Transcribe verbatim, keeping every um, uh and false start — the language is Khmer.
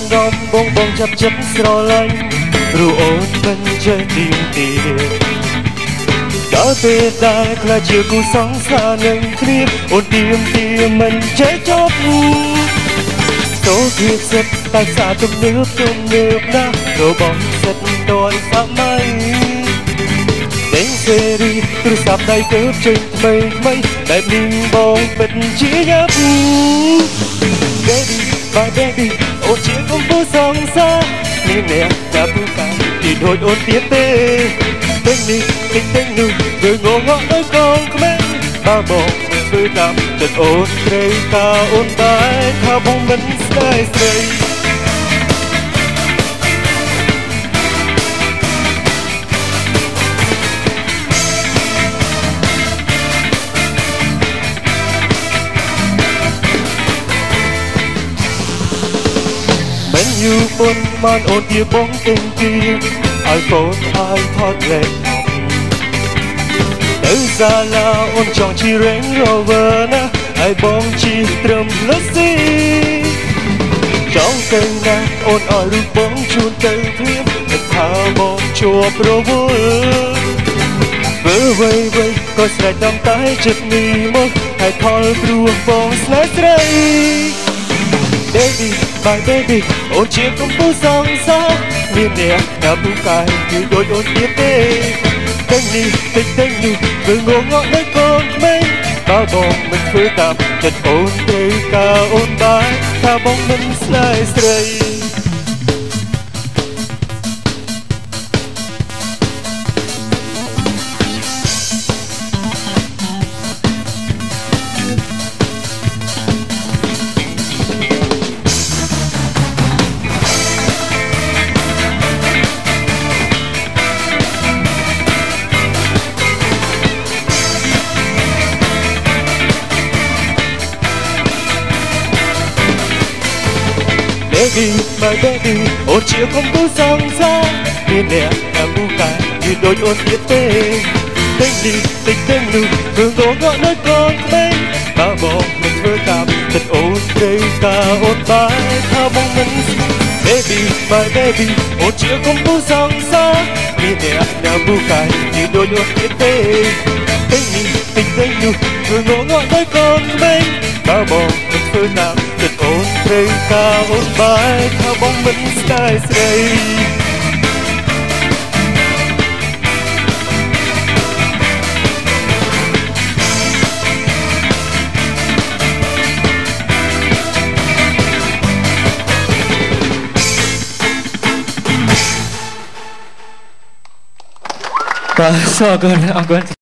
ដំបងបងចាប់ចិត្តស្រឡាញ់ព្រោះអូនមិនចេះទៀមទាដល់ពេលដែលខ្លះជាគូសង្សារនឹងគ្នាអូនទៀមទាមិនចេះចប់សូភាសិតតែសាទំនើបទំនើបណាស់របស់សិតទាន់សម័យដេញសេរីទូរស័ព្ទដៃកើបចេញថ្មីថ្មីដែលមានបងពិតជាយ៉ាប់ Baby my baby អូនជាកំពូលសង្សារនេះអ្នកតែពូកាទីដូចអូនទៀតទេពេញនេះពេញពេញនោះគឺងងក់ដោយកងក្មេងបើបងមិនធ្វើតាមចិត្តអូនត្រូវការអូនបែរថាបងមិនស្ដាយស្រីយូរមុនបានអូនជាបងទិញទីឲ្យកូនឲ្យថតលេខទៅសាលាអូនចង់ជិះ Range Rover ណាឲ្យបងជិះត្រឹមលឺស៊ីចង់ទៅណាអូនឲ្យរូបបងជូនទៅភ្លាមតែថាបងជួបរវល់ធ្វើអ្វីអ្វីក៏ស្រេចតាមតែចិត្តនេះមកឲ្យផលព្រោះបងស្នេហ៍ស្រី Baby my baby អូនជាកំពូលសង្សារមានអ្នកតែពូកាយគឺដូចអូនទៀតទេទាំងនេះតិចទាំងនោះគឺងងក់ដោយកូនក្មេងបើបងមិនធ្វើតាមចិត្តអូនត្រូវការអូនបែរថាបងមិនស្នេហ៍ស្រី Baby my baby អូនជាកំពូលសង្សារមានអ្នកតែពូកាយគឺដូចអូនទៀតទេតិចនេះតិចទាំងនោះគឺងងក់ដោយកូនក្មេងបើបងមិនធ្វើតាមចិត្តអូនត្រូវការអូនបែរថាបងមិន Baby my baby អូនជាកំពូលសង្សារមានអ្នកតែពូកាយគឺដូចអូនទៀតទេតិចនេះតិចទាំងនោះគឺងងក់ដោយកូនក្មេងបើបងមិនធ្វើតាមចិត្តអូនត្រូវការអូនបែរថាបងមិនស្ដាយស្រីបាទសូមអរគុណអរគុណ